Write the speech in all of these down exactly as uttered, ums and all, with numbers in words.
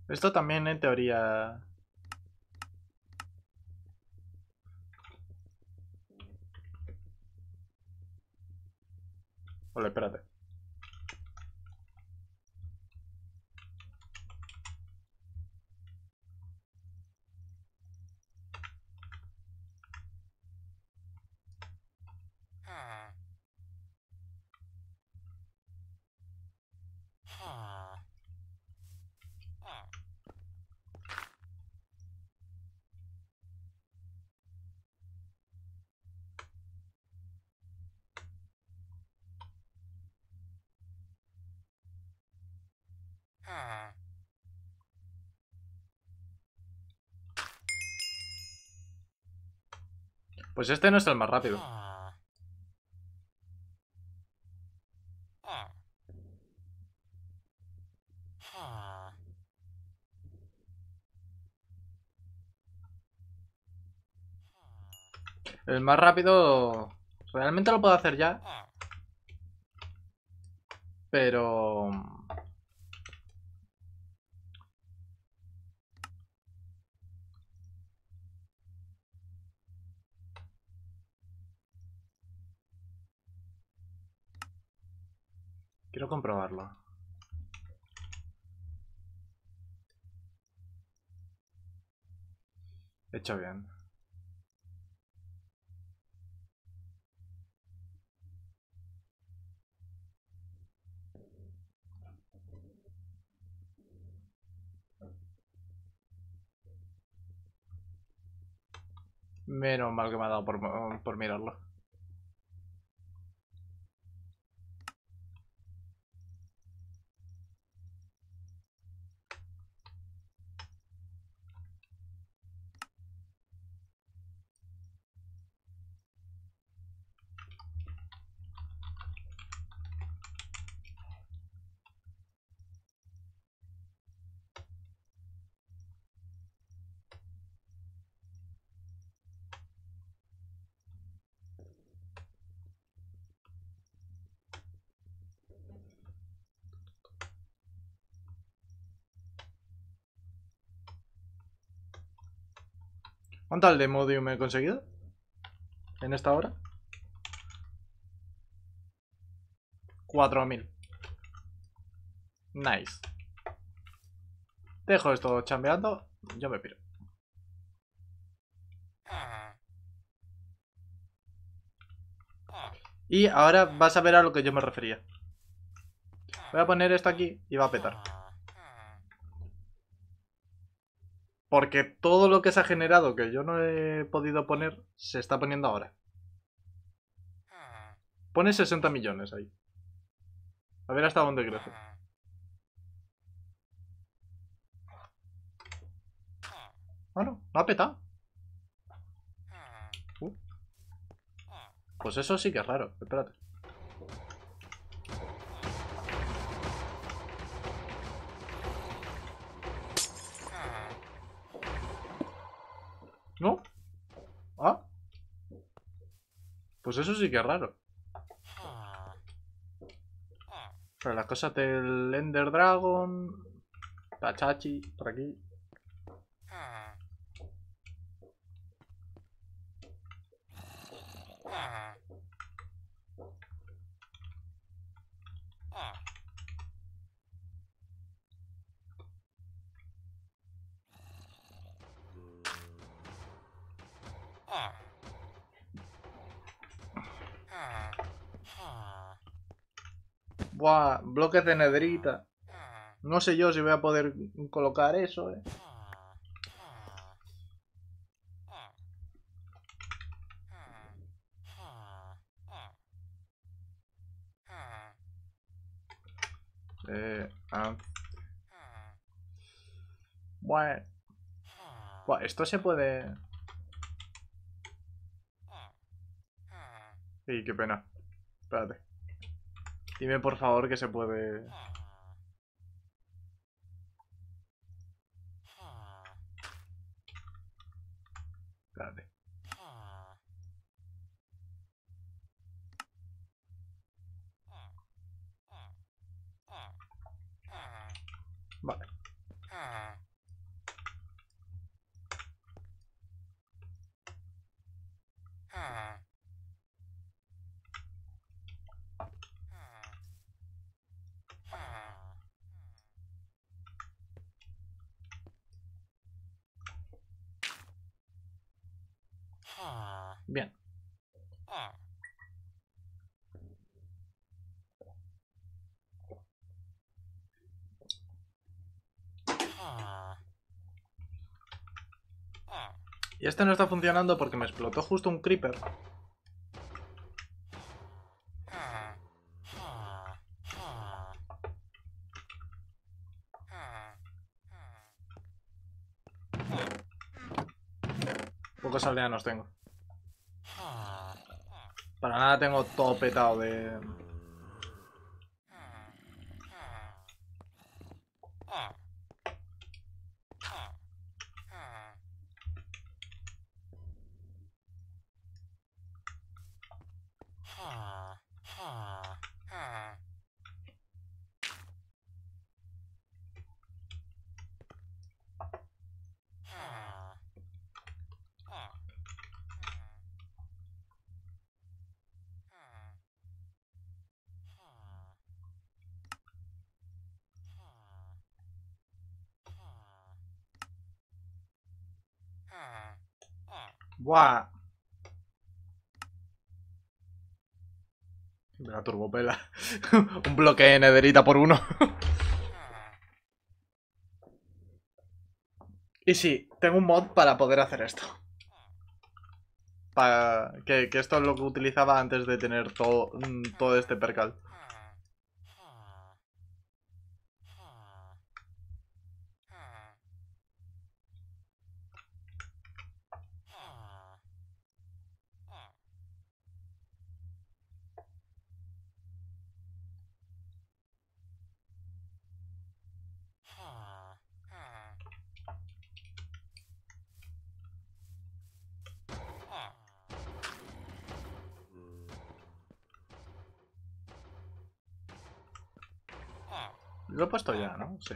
Esto también en teoría... Vale, espérate. Pues este no es el más rápido. El más rápido... Realmente lo puedo hacer ya. Pero... Quiero comprobarlo. Hecho bien. Menos mal que me ha dado por, por mirarlo. ¿Cuánto al de Modium he conseguido? En esta hora. cuatro mil. Nice. Dejo esto chambeando. Yo me piro. Y ahora vas a ver a lo que yo me refería. Voy a poner esto aquí y va a petar. Porque todo lo que se ha generado que yo no he podido poner se está poniendo ahora. Pone sesenta millones ahí. A ver hasta dónde crece. Bueno, no ha petado. Uh. Pues eso sí que es raro. Espérate. ¿No? Ah. Pues eso sí que es raro. Pero las cosas del Ender Dragon. Tachachi, por aquí. Buah, bloques de nedrita. No sé yo si voy a poder colocar eso, eh. Eh, ah. Bueno. Buah, esto se puede... Sí, qué pena. Espérate. Dime por favor que se puede... Espérate. Vale. Bien. Y este no está funcionando porque me explotó justo un creeper. Pocos aldeanos tengo. Para nada tengo todo petado de... Buah. La turbopela. Un bloque de nederita por uno. Y sí, tengo un mod para poder hacer esto. Para que, que esto es lo que utilizaba antes de tener todo, todo este percal. Lo he puesto ya, ¿no? Sí.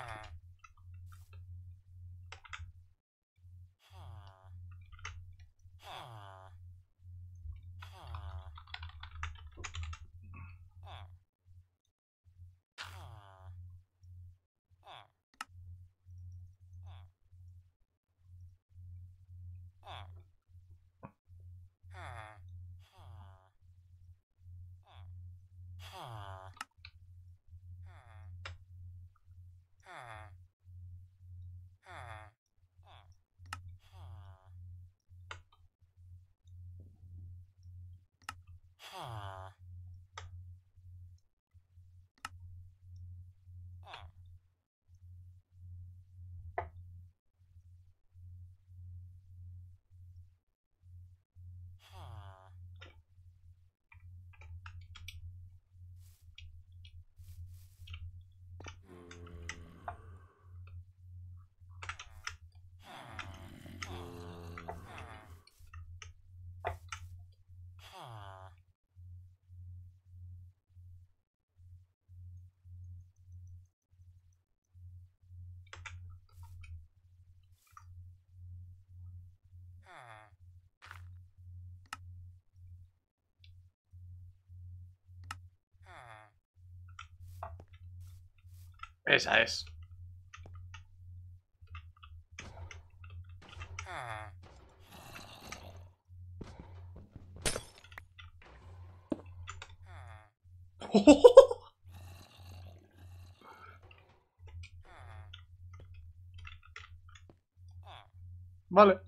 Esa es. Vale.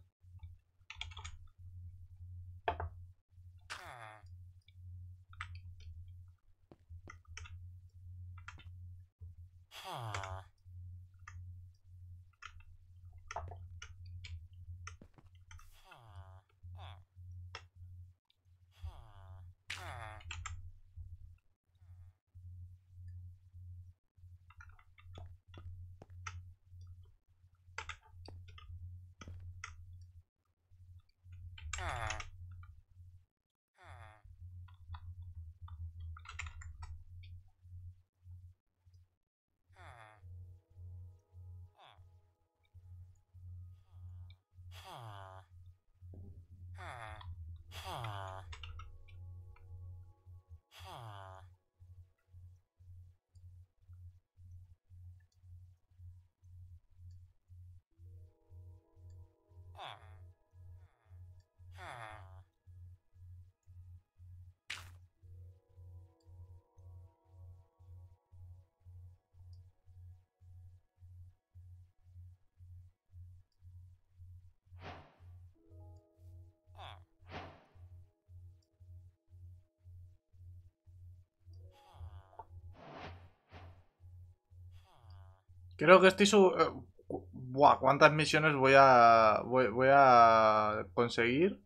Creo que estoy su... eh, cu- Buah, ¿cuántas misiones voy a... Voy, voy a conseguir?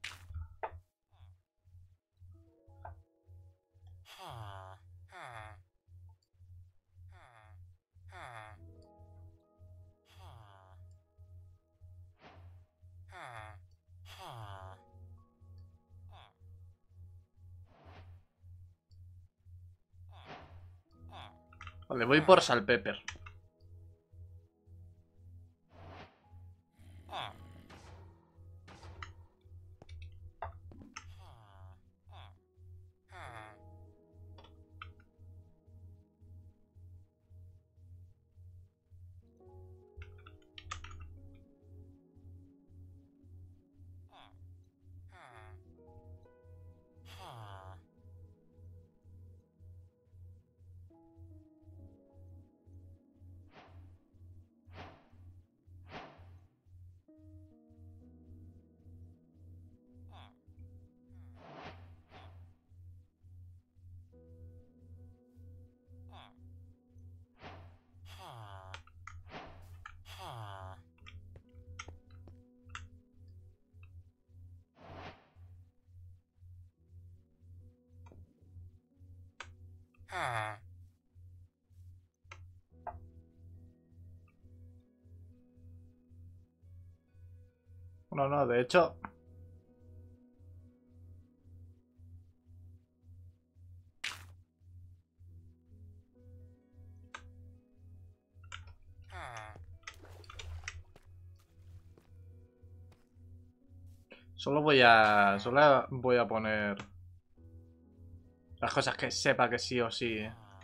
Vale, voy por Salpepper. No, no, de hecho... Solo voy a... Solo voy a poner... Las cosas que sepa que sí o sí.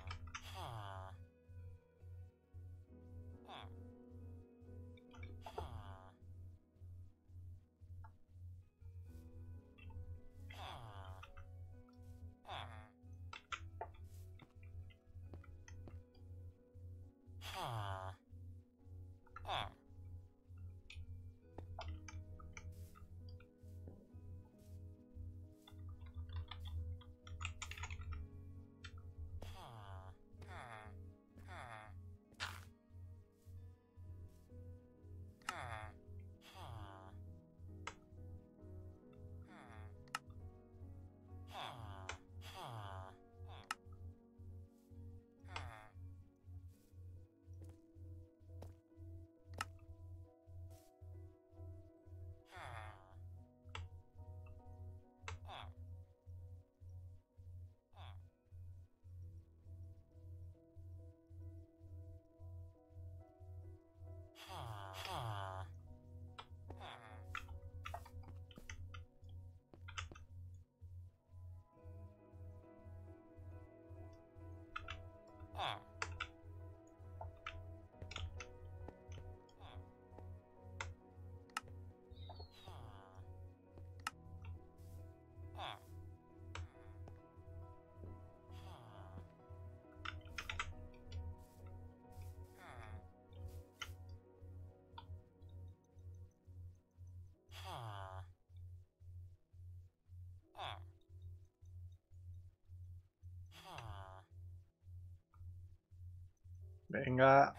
Venga.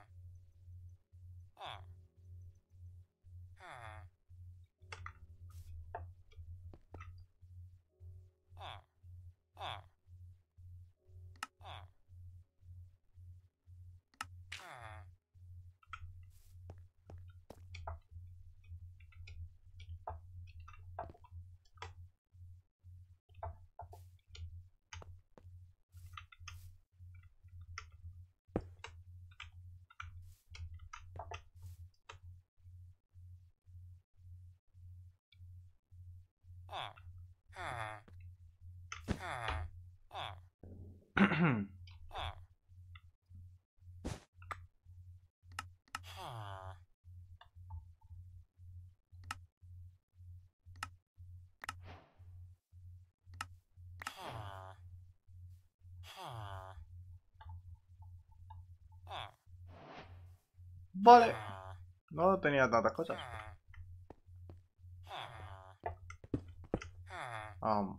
Vale. No tenía tantas cosas. Um.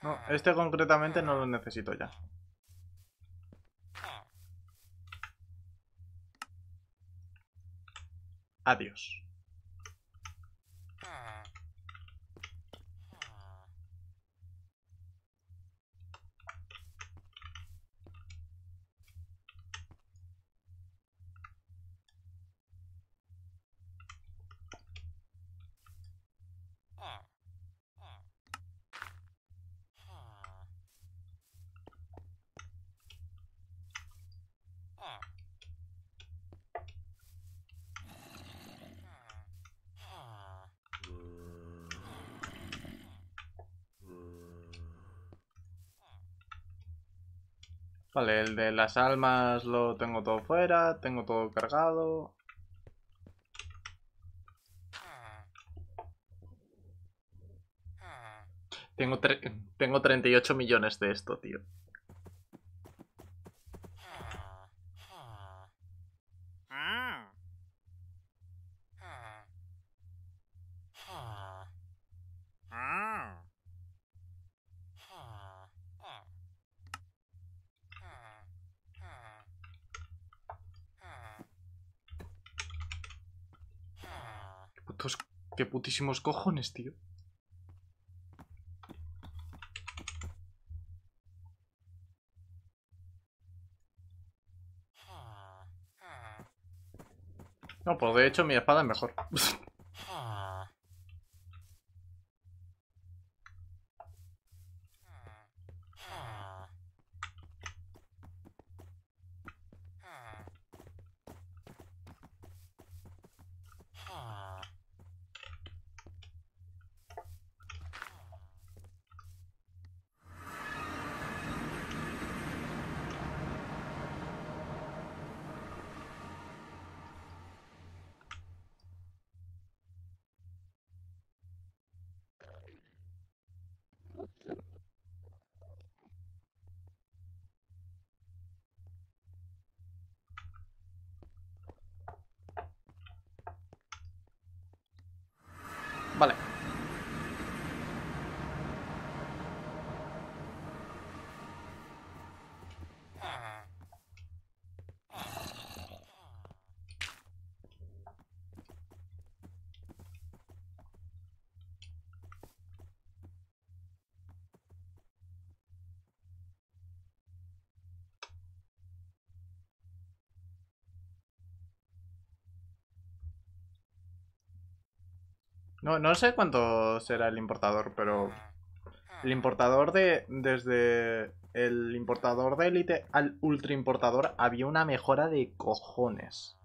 No, este concretamente no lo necesito ya. Adiós. Vale, el de las almas lo tengo todo fuera, tengo todo cargado. Tengo, tengo treinta y ocho millones de esto, tío. Qué putos, qué putísimos cojones, tío. No, pues de hecho mi espada es mejor. Vale. No, no sé cuánto será el importador, pero... El importador de... Desde el importador de élite al ultra importador había una mejora de cojones.